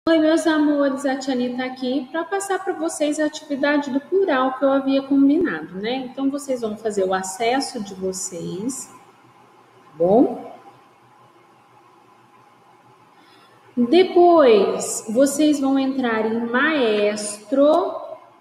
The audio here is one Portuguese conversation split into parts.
Oi, meus amores, a Tiane tá aqui para passar para vocês a atividade do plural que eu havia combinado, né? Então, vocês vão fazer o acesso de vocês, tá bom? Depois, vocês vão entrar em Maestro.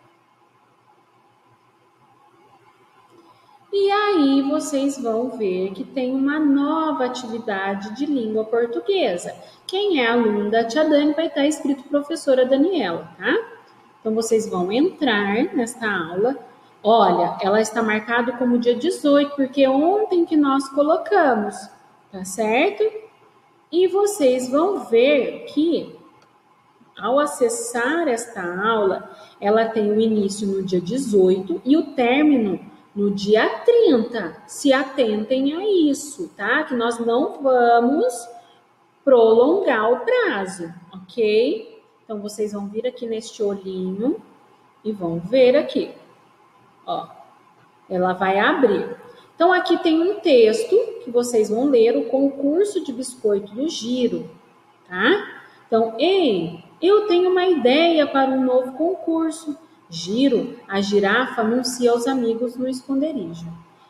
E aí vocês vão ver que tem uma nova atividade de língua portuguesa. Quem é aluno da Tia Dani vai estar escrito professora Daniela, tá? Então vocês vão entrar nesta aula. Olha, ela está marcada como dia 18, porque ontem que nós colocamos, tá certo? E vocês vão ver que ao acessar esta aula, ela tem o início no dia 18 e o término no dia 30. Se atentem a isso, tá? Que nós não vamos prolongar o prazo, ok? Então, vocês vão vir aqui neste olhinho e vão ver aqui, ó. Ela vai abrir. Então, aqui tem um texto que vocês vão ler, o concurso de biscoito do Giro, tá? Então, ei, eu tenho uma ideia para um novo concurso. Giro, a girafa anuncia aos amigos no esconderijo.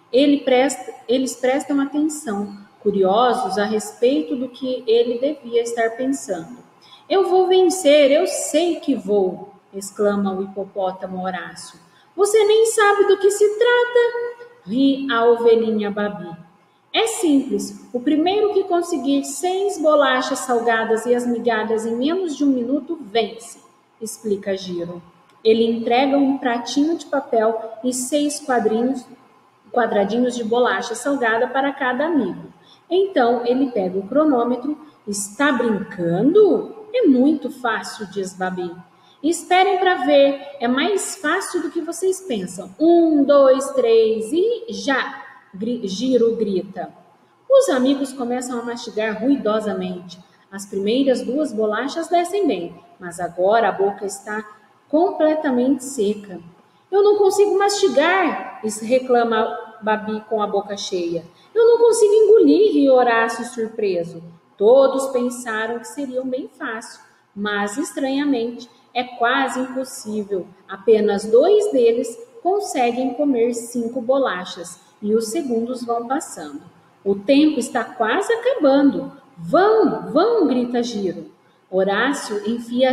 Eles prestam atenção, curiosos a respeito do que ele devia estar pensando. Eu vou vencer, eu sei que vou, exclama o hipopótamo Horácio. Você nem sabe do que se trata, ri a ovelhinha Babi. É simples, o primeiro que conseguir 6 bolachas salgadas e as migalhas em menos de 1 minuto vence, explica Giro. Ele entrega um pratinho de papel e 6 quadradinhos de bolacha salgada para cada amigo. Então ele pega o cronômetro. Está brincando? É muito fácil, diz Babi. Esperem para ver, é mais fácil do que vocês pensam. 1, 2, 3 e já! Giro grita. Os amigos começam a mastigar ruidosamente. As primeiras 2 bolachas descem bem, mas agora a boca está completamente seca. Eu não consigo mastigar, reclama Babi com a boca cheia. Eu não consigo engolir, ri Horácio surpreso. Todos pensaram que seria bem fácil, mas estranhamente é quase impossível. Apenas 2 deles conseguem comer 5 bolachas e os segundos vão passando. O tempo está quase acabando. Vão, vão, grita Giro. Horácio enfia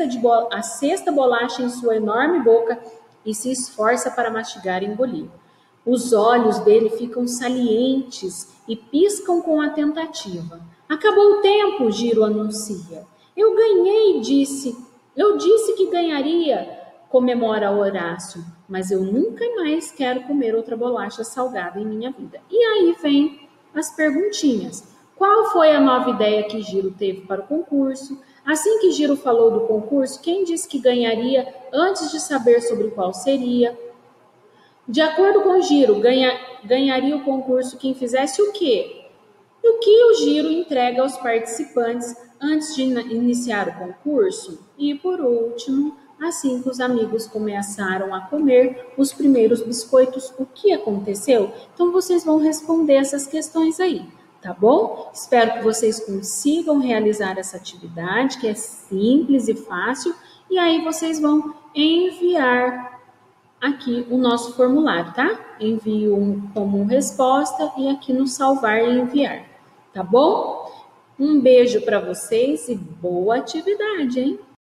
a sexta bolacha em sua enorme boca e se esforça para mastigar e engolir. Os olhos dele ficam salientes e piscam com a tentativa. Acabou o tempo, Giro anuncia. Eu ganhei, disse. Eu disse que ganharia, comemora Horácio, mas eu nunca mais quero comer outra bolacha salgada em minha vida. E aí vem as perguntinhas. Qual foi a nova ideia que Giro teve para o concurso? Assim que Giro falou do concurso, quem disse que ganharia antes de saber sobre qual seria? De acordo com Giro, ganharia o concurso quem fizesse o quê? E o que o Giro entrega aos participantes antes de iniciar o concurso? E, por último, assim que os amigos começaram a comer os primeiros biscoitos, o que aconteceu? Então, vocês vão responder essas questões aí, tá bom? Espero que vocês consigam realizar essa atividade, que é simples e fácil, e aí vocês vão enviar aqui o nosso formulário, tá? Envio como resposta e aqui no salvar e enviar, tá bom? Um beijo para vocês e boa atividade, hein?